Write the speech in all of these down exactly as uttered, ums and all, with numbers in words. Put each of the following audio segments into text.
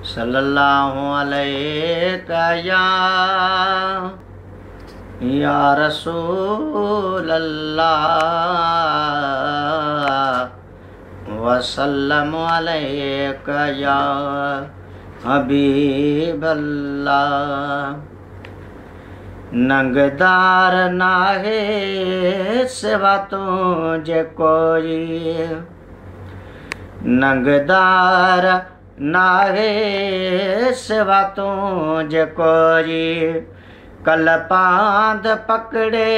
सल्लल्लाहु अलैका या या रसूल अल्लाह वसल्लम अलैका या हबीब अल्लाह। नंगदार नाहे सिवा तुझे कोई, नंगदार नाहे सिवा तुझे कोई। कल पांद पकड़े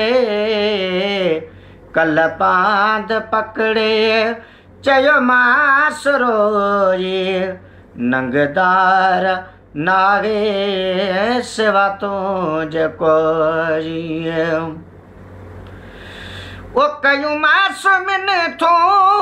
कल पांद पकड़े चयो मास रोई। नंगदार नाहे सिवा तुझे कोई। वो कयूं मास मिन थो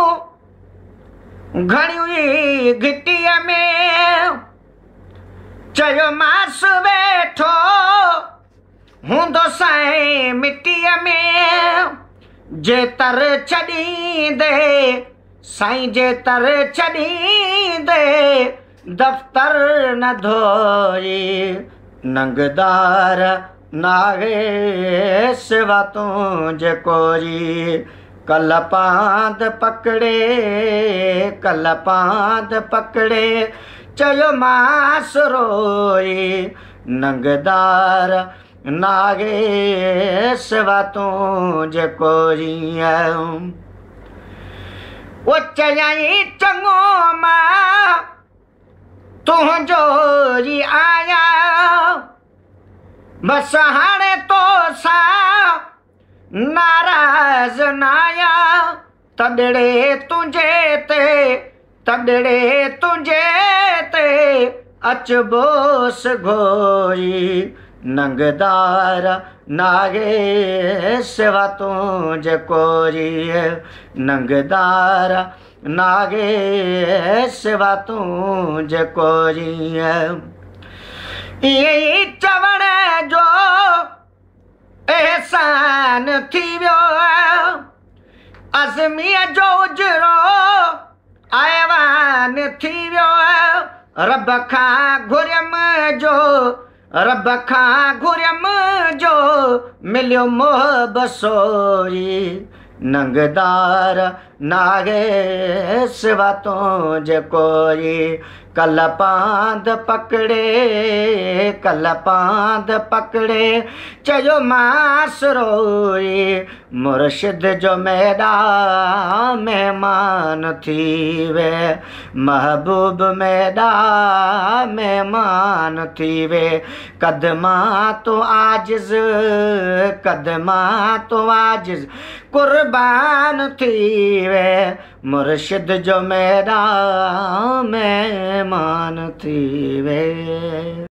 घणियूं घिटीअ में चयो मास वेठो हूंदो साईं मिटीअ में। जे तर छॾींदे साईं जे तर छॾींदे दफ़्तर न धोई। नंगदार नाहे सिवा तुझे कोई। कल पांद पकड़े कल पांद पकड़े चयो मास रोई। नंगदार नाहे सिवा तुझे कोई। वो चयई चङो मां तुंहिंजो ई आया, बस हाणे तोसां नाराज़ नाया। तॾड़े तुंहिंजे ते तॾड़े तुंहिंजे ते अचबोस घोई। नंगदार नाहे सिवा तुझे कोई। नंगदार नाहे सिवा तुझे कोई। इहे चवण जो एहसान थी वियो, अज़मीअ जो उजरो आयवान थी वियो। रब खां घुरियम जो रब खां घुरियम जो मिलियो मोह बसोई। नंगदार नाहे सिवा तुझे कोई। कल पांद पकड़े कल पांद पकड़े चयो मास रोई। मुर्शिद जो मेरा मेहमान थी वे, महबूब मेरा मेहमान थी वे। कदमा तो आजिज़ कदमा तो आजिज़ कुर्बान थी वे। मुर्शिद जो मेरा मेहमान थी वे।